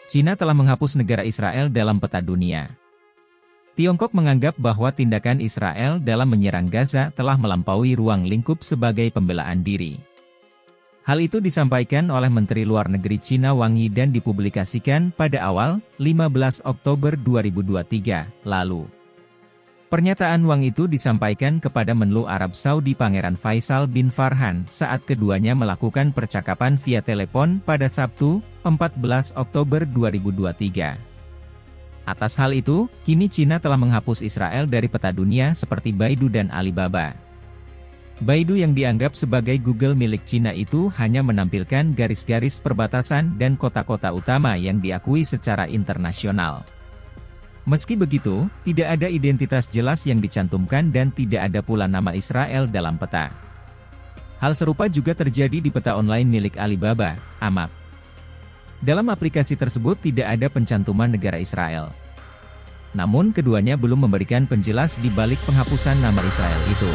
Cina telah menghapus negara Israel dalam peta dunia. Tiongkok menganggap bahwa tindakan Israel dalam menyerang Gaza telah melampaui ruang lingkup sebagai pembelaan diri. Hal itu disampaikan oleh Menteri Luar Negeri Cina Wang Yi dan dipublikasikan pada awal 15 Oktober 2023 lalu. Pernyataan Wang itu disampaikan kepada Menlu Arab Saudi Pangeran Faisal bin Farhan saat keduanya melakukan percakapan via telepon pada Sabtu, 14 Oktober 2023. Atas hal itu, kini Cina telah menghapus Israel dari peta dunia seperti Baidu dan Alibaba. Baidu yang dianggap sebagai Google milik Cina itu hanya menampilkan garis-garis perbatasan dan kota-kota utama yang diakui secara internasional. Meski begitu, tidak ada identitas jelas yang dicantumkan dan tidak ada pula nama Israel dalam peta. Hal serupa juga terjadi di peta online milik Alibaba, Amap. Dalam aplikasi tersebut tidak ada pencantuman negara Israel. Namun keduanya belum memberikan penjelas di balik penghapusan nama Israel itu.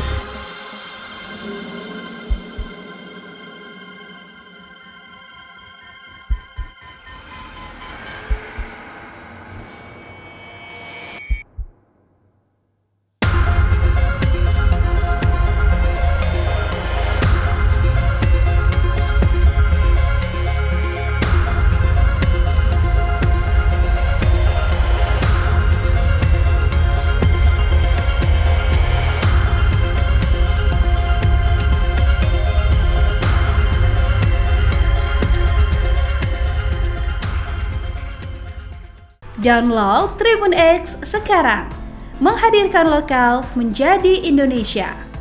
Download Tribun X sekarang, menghadirkan lokal menjadi Indonesia.